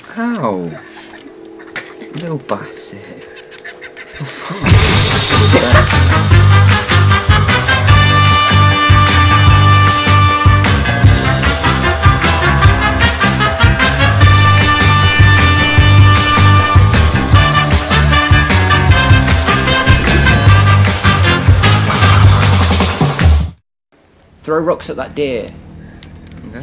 How? Little bastard. Oh, fuck. Throw rocks at that deer. Okay.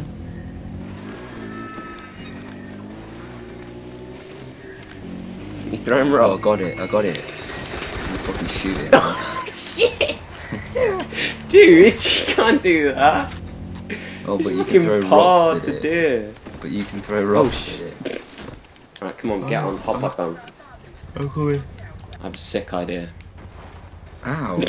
You throw him Oh, rocks. I got it. I'm gonna fucking shoot it. Oh shit! Dude, you can't do that. Oh, but you fucking can throw pawed rocks at the it. deer. But you can throw rocks Oh, at it. Right, come on, get on, hop back on. Oh, cool. I have a sick idea. Ow.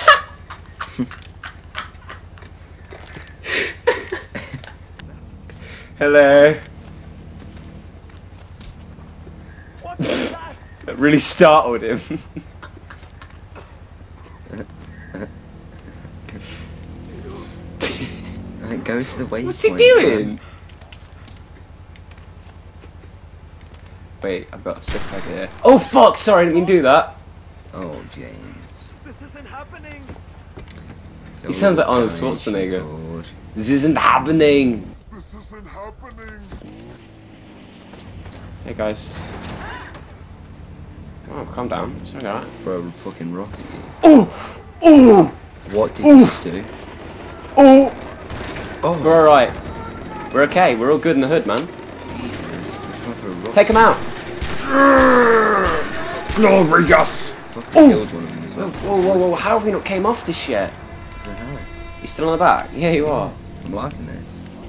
Hello. What was that? That really startled him. Right, go to the waypoint. What's he doing? Wait, I've got a sick idea. Oh fuck! Sorry, I didn't mean to do that. Oh, James. This isn't happening. He sounds like Arnold Guys, Schwarzenegger. Lord. This isn't happening. This isn't happening. Hey guys. Oh, calm down. It's alright. Throw a fucking rock at you. Oh! Oh! What did you just do? Oh! Oh, We're alright. We're okay. We're all good in the hood, man. Jesus. Just went for a rock. Take him out. Glorious! Fucking Oh! killed one of them as Whoa, well. whoa, whoa, whoa. How have we not came off this yet? I don't know. You still on the back? Yeah, you are. I'm liking this.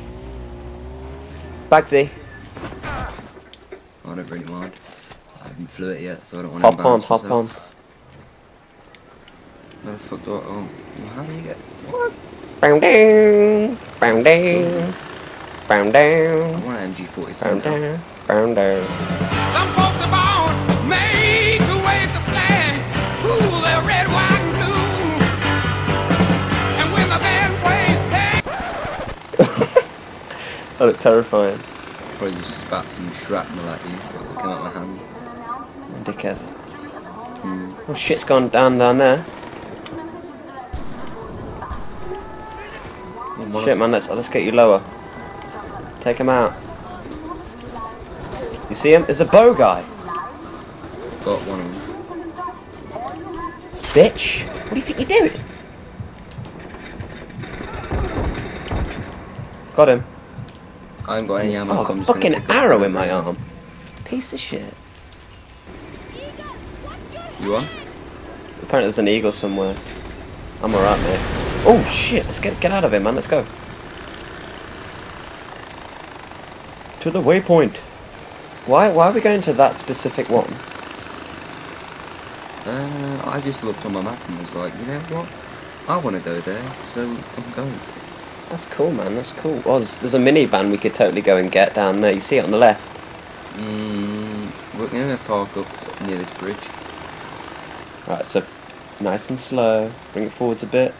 Bagsy. I don't really mind. I haven't flew it yet, so I don't want Hop to on, embarrass hop on. myself. Where the fuck do I... Oh, well, how do you get... What? Bound down. Bound down. Bound I down. want an MG47 Bound now. down. Bound down. Some folks are born made to waste a plan. Ooh, they're red, white, and blue. And when the band plays, hey. That looked terrifying. Probably just spat some shrapnel at you, but it came out of my hand. Dickhead. Oh, shit's gone down there. Shit, man, let's get you lower. Take him out. You see him? There's a bow guy. Got one of them. Bitch. What do you think you're doing? Got him. I haven't got any ammo. Oh, so I've I'm got just fucking gonna pick up arrow the in my ammo. arm. Piece of shit. You are? Apparently there's an eagle somewhere. I'm alright, mate. Oh shit, let's get out of here, man, let's go. To the waypoint. Why are we going to that specific one? I just looked on my map and was like, you know what? I want to go there, so I'm going to. That's cool, man, that's cool. Well, there's a minivan we could totally go and get down there. You see it on the left. We're going to park up near this bridge. Right, so nice and slow. Bring it forwards a bit.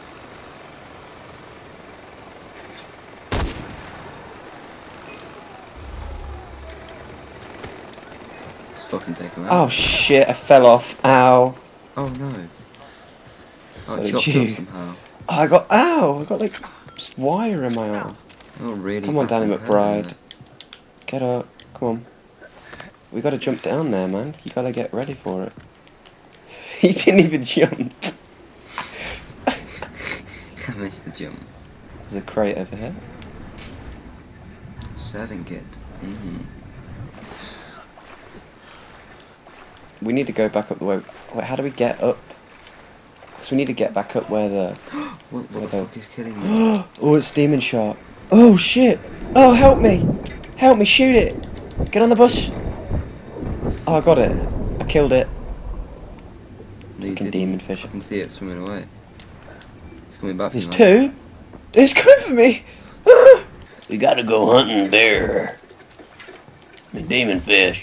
Just fucking take them out. Oh shit, I fell off. Ow. Oh no. So I did chopped you. up somehow. Oh, I got like just wire in my arm. Oh really? Come on, back Danny in the head, McBride. isn't it? Get up. Come on. We gotta jump down there, man. You gotta get ready for it. He didn't even jump. I missed the jump. There's a crate over here. Serving kit. We need to go back up the way. Wait, how do we get up? Because we need to get back up where the... What the Where fuck is killing me? Oh, it's Demon Shark. Oh, shit. Oh, help me. Help me, shoot it. Get on the bus. Oh, I got it. I killed it. No, you Fucking didn't. demon fish. I can see it swimming away. It's coming back. There's from two. It's coming for me. We gotta go hunting bear. The demon fish.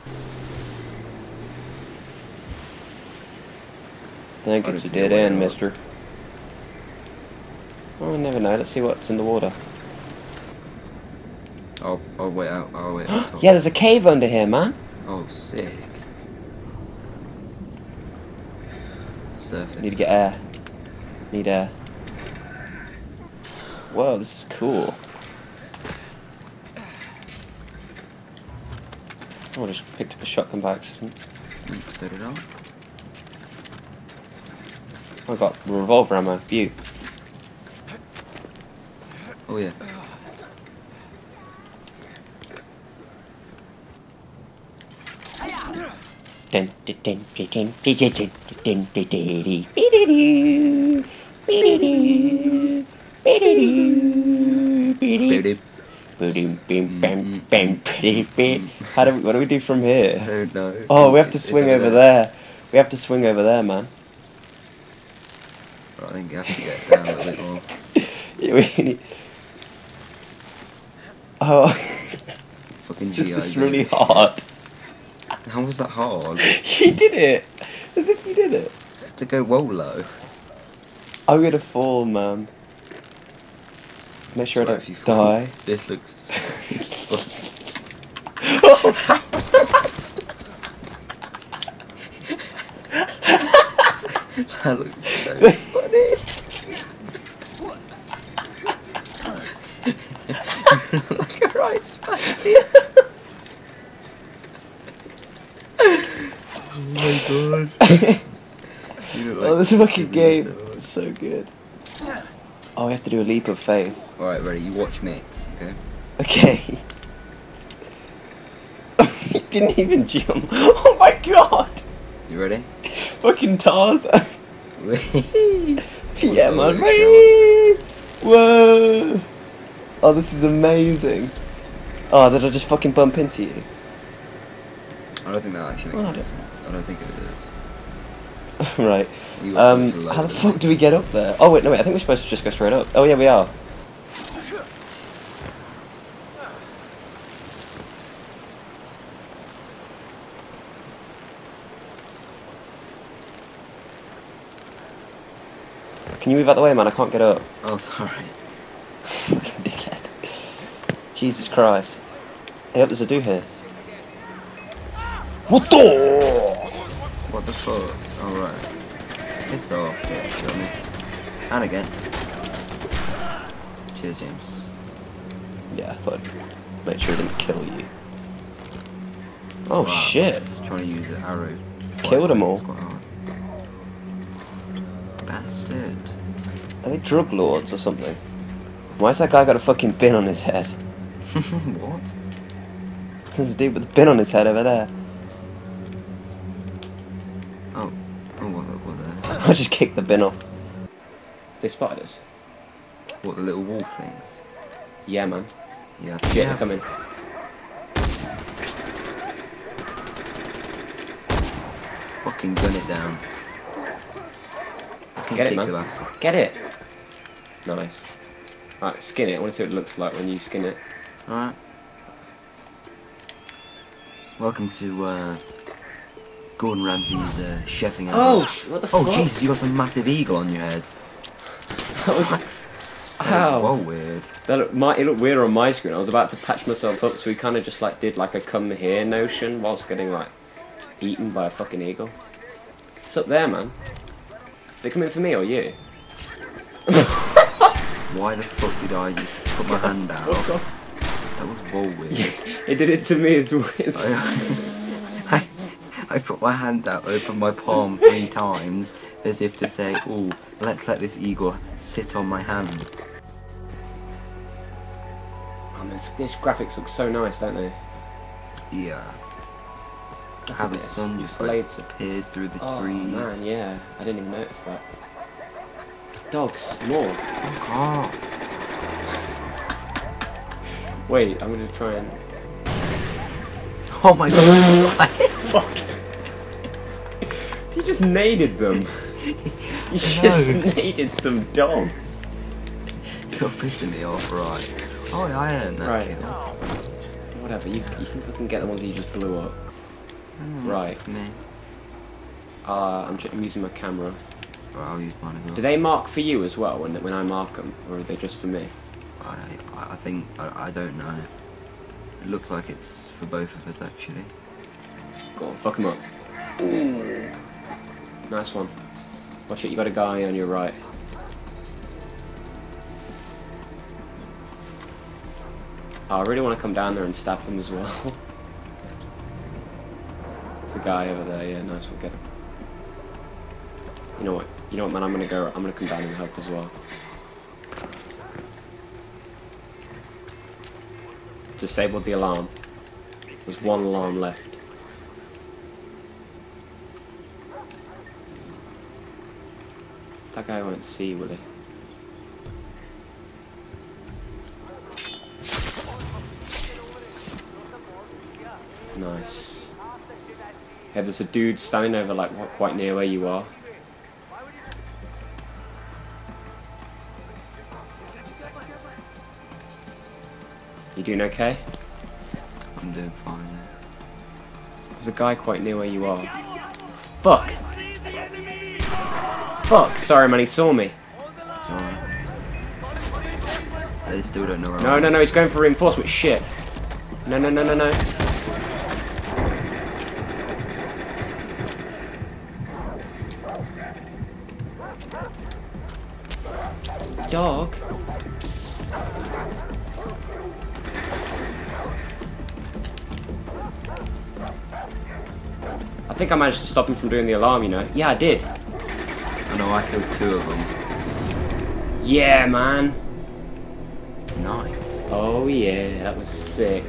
Think I it's a don't see dead a way end, out. mister. Oh, I never know. Let's see what's in the water. I'll wait out. I'll wait out. Yeah, there's a cave under here, man. Oh, sick. Surface. Need to get air. Need air. Whoa, this is cool. Oh, I just picked up a shotgun by accident. So did I. I got revolver ammo. View. Oh yeah. Dun, dun, dun, dun, dun, dun, dun, dun, dun, dun, what do we do from here? I don't know. Oh, we have to swing It's over there. We have to swing over there, man. Right, I think you have to get down a bit more. Yeah, we need... Oh, Fucking this GI. is really hard. How was that hard? You did it! As if you did it. You have to go well low. I'm gonna fall, man. Make sure I Sorry if you don't fall. die. This looks so fun. That looks so funny. Like a right spastic. Oh my god. You look Oh, like this fucking Jimmy game Stewart. is so good. Oh, we have to do a leap of faith. Alright, ready, you watch me, okay? Okay. He didn't even jump. Oh my god! You ready? Fucking Tarzan. Yeah, man. Oh, Whoa! Oh, this is amazing. Oh, did I just fucking bump into you? I don't think that actually Oh, makes I a don't- difference. I don't think it is. Right. You got such a low How the level. fuck do we get up there? Oh wait, no wait, I think we're supposed to just go straight up. Oh yeah, we are. Can you move out the way, man? I can't get up. Oh, sorry. Fucking dickhead. Jesus Christ. Hey, up, there's a do here. What the? What the fuck? Alright. Piss off, got me. And again. Cheers, James. Yeah, I thought I'd make sure it didn't kill you. Oh Wow, shit. Just trying to use an arrow. Killed them all. It's quite hard. Bastard. Are they drug lords or something? Why's that guy got a fucking bin on his head? What? There's a dude with a bin on his head over there. Oh. Oh, what the? I just kicked the bin off. They spotted us? What, the little wolf things? Yeah, man. Yeah. Shit, they're coming. Fucking gun it down. Fucking Get it, kick man. the bastard. Get it! Nice. Alright, skin it. I want to see what it looks like when you skin it. Alright. Welcome to, Gordon Ramsay's, chefing hour. Oh, what the fuck? Oh, Jesus, you got some massive eagle on your head. That was... What? Ow. Well, weird. It looked weird on my screen. I was about to patch myself up, so we kind of just like did like a come here notion whilst getting like eaten by a fucking eagle. It's up there, man. Is it coming for me or you? Why the fuck did I just put my hand out? That was well weird. It did it to me as well. I put my hand out, opened my palm 3 times, as if to say, "Ooh, let's let this eagle sit on my hand." Oh man, these graphics look so nice, don't they? Yeah. Look How at the this. sun These just blades like peers through the Oh trees. man, yeah. I didn't even notice that. Dogs, more. Oh, Wait, I'm gonna try and... oh my god! Fuck! You just naded them. You just naded some dogs. You're pissing me off, right? Oh, yeah, I earned that Right. kill. Whatever, you can fucking get the ones that you just blew up. Right. Me. I'm using my camera. Right, I'll use mine as well. Do they mark for you as well when I mark them, or are they just for me? I think I don't know. It looks like it's for both of us actually. Go on, fuck him up. Ooh. Nice one. Watch it, you got a guy on your right. Oh, I really want to come down there and stab them as well. There's a guy over there, yeah, nice one, get him. You know what, man, I'm gonna come down and help as well. Disabled the alarm. There's one alarm left. That guy won't see, will he? Nice. Yeah, there's a dude standing over, like, quite near where you are. You doing okay? I'm doing fine. Yeah. There's a guy quite near where you are. Fuck! Fuck! Sorry, man, he saw me. Alright. They still don't know where No, I am. no, no, he's going for reinforcement. Shit. No, no, no, no, no. Dog. I think I managed to stop him from doing the alarm, you know. Yeah, I did. I know I killed 2 of them. Yeah, man. Nice. Oh yeah, that was sick.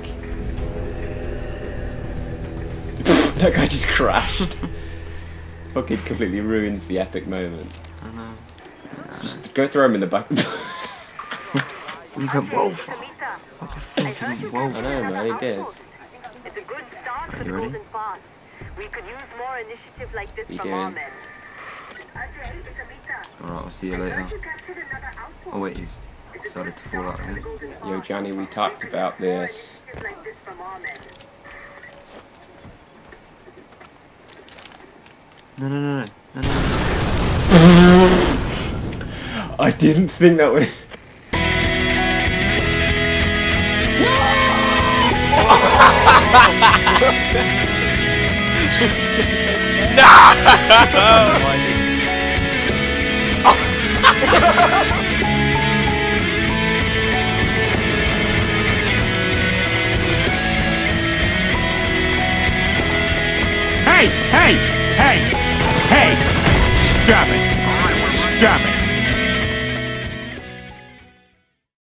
That guy just crashed. Fucking completely ruins the epic moment. I know. So just go throw him in the back. You went wolf. Like a fucking wolf. I know, man, he did. It's a good start for You the ready? Golden Pass. We could use more initiative like this You from our doing? men. Alright, I'll see you later. Oh wait, he's decided to fall out again. Yo, Johnny, we talked about this. No, no, no, no, no, no. I didn't think that would. Hey! Hey! Hey! Hey! Stop it! Stop it!